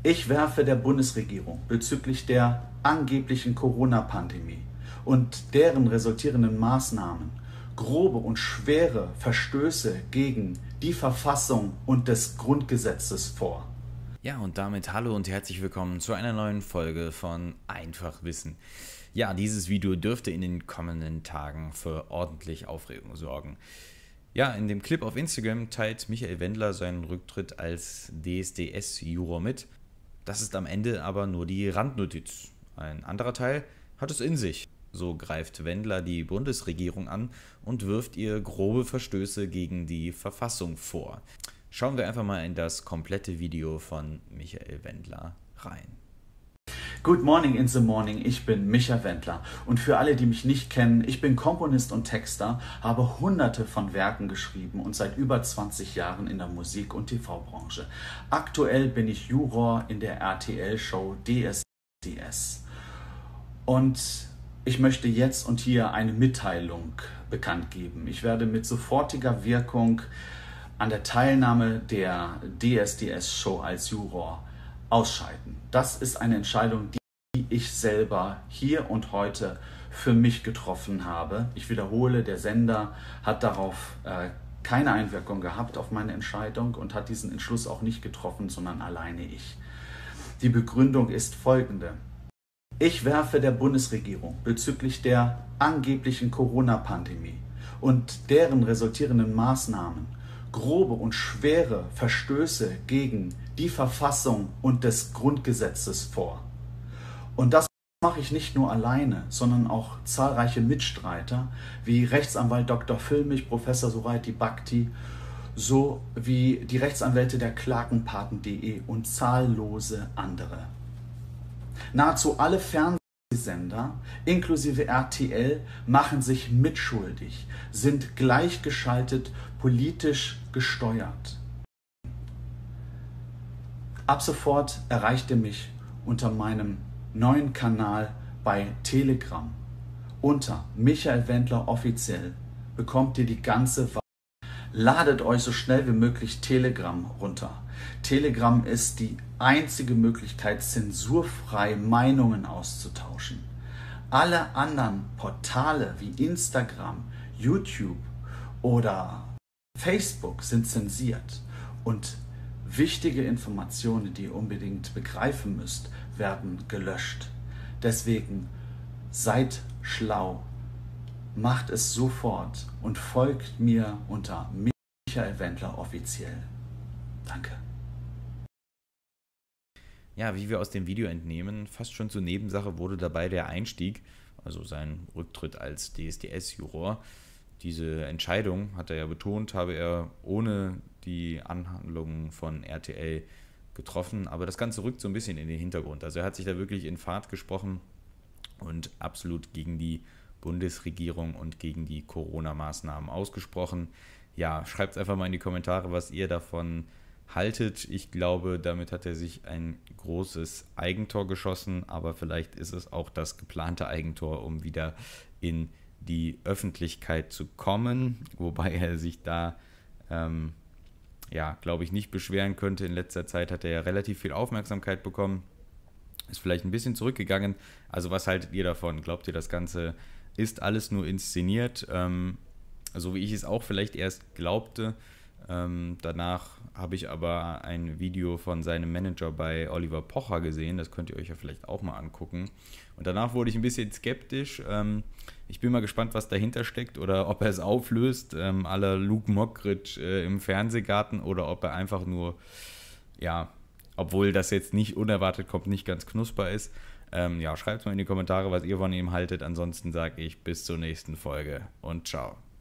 Ich werfe der Bundesregierung bezüglich der angeblichen Corona-Pandemie und deren resultierenden Maßnahmen grobe und schwere Verstöße gegen die Verfassung und des Grundgesetzes vor. Ja, und damit hallo und herzlich willkommen zu einer neuen Folge von Einfach Wissen. Ja, dieses Video dürfte in den kommenden Tagen für ordentlich Aufregung sorgen. Ja, in dem Clip auf Instagram teilt Michael Wendler seinen Rücktritt als DSDS-Juror mit. Das ist am Ende aber nur die Randnotiz. Ein anderer Teil hat es in sich. So greift Wendler die Bundesregierung an und wirft ihr grobe Verstöße gegen die Verfassung vor. Schauen wir einfach mal in das komplette Video von Michael Wendler rein. Good morning in the morning, ich bin Michael Wendler und für alle, die mich nicht kennen, ich bin Komponist und Texter, habe hunderte von Werken geschrieben und seit über 20 Jahren in der Musik- und TV-Branche. Aktuell bin ich Juror in der RTL-Show DSDS und ich möchte jetzt und hier eine Mitteilung bekannt geben. Ich werde mit sofortiger Wirkung an der Teilnahme der DSDS-Show als Juror ausscheiden. Das ist eine Entscheidung, die ich selber hier und heute für mich getroffen habe. Ich wiederhole, der Sender hat darauf keine Einwirkung gehabt auf meine Entscheidung und hat diesen Entschluss auch nicht getroffen, sondern alleine ich. Die Begründung ist folgende. Ich werfe der Bundesregierung bezüglich der angeblichen Corona-Pandemie und deren resultierenden Maßnahmen grobe und schwere Verstöße gegen die Verfassung und des Grundgesetzes vor. Und das mache ich nicht nur alleine, sondern auch zahlreiche Mitstreiter wie Rechtsanwalt Dr. Füllmich, Professor Suraiti Bhakti, sowie die Rechtsanwälte der Klagenpaten.de und zahllose andere. Nahezu alle Fernsehsender, inklusive RTL, machen sich mitschuldig, sind gleichgeschaltet, politisch gesteuert. Ab sofort erreicht ihr mich unter meinem neuen Kanal bei Telegram. Unter Michael Wendler offiziell bekommt ihr die ganze Wahrheit. Ladet euch so schnell wie möglich Telegram runter. Telegram ist die einzige Möglichkeit, zensurfrei Meinungen auszutauschen. Alle anderen Portale wie Instagram, YouTube oder Facebook sind zensiert und wichtige Informationen, die ihr unbedingt begreifen müsst, werden gelöscht. Deswegen seid schlau, macht es sofort und folgt mir unter Michael Wendler offiziell. Danke. Ja, wie wir aus dem Video entnehmen, fast schon zur Nebensache wurde dabei der Einstieg, also sein Rücktritt als DSDS-Juror. Diese Entscheidung, hat er ja betont, habe er ohne die Anhandlungen von RTL getroffen, aber das Ganze rückt so ein bisschen in den Hintergrund. Also er hat sich da wirklich in Fahrt gesprochen und absolut gegen die Bundesregierung und gegen die Corona-Maßnahmen ausgesprochen. Ja, schreibt einfach mal in die Kommentare, was ihr davon haltet. Ich glaube, damit hat er sich ein großes Eigentor geschossen, aber vielleicht ist es auch das geplante Eigentor, um wieder in die Öffentlichkeit zu kommen, wobei er sich da, glaube ich, nicht beschweren könnte. In letzter Zeit hat er ja relativ viel Aufmerksamkeit bekommen, ist vielleicht ein bisschen zurückgegangen. Also was haltet ihr davon? Glaubt ihr, das Ganze ist alles nur inszeniert? So wie ich es auch vielleicht erst glaubte. Danach habe ich aber ein Video von seinem Manager bei Oliver Pocher gesehen, das könnt ihr euch ja vielleicht auch mal angucken. Und danach wurde ich ein bisschen skeptisch. Ich bin mal gespannt, was dahinter steckt oder ob er es auflöst, à la Luke Mockridge im Fernsehgarten, oder ob er einfach nur, obwohl das jetzt nicht unerwartet kommt, nicht ganz knusper ist. Schreibt mal in die Kommentare, was ihr von ihm haltet. Ansonsten sage ich bis zur nächsten Folge und ciao.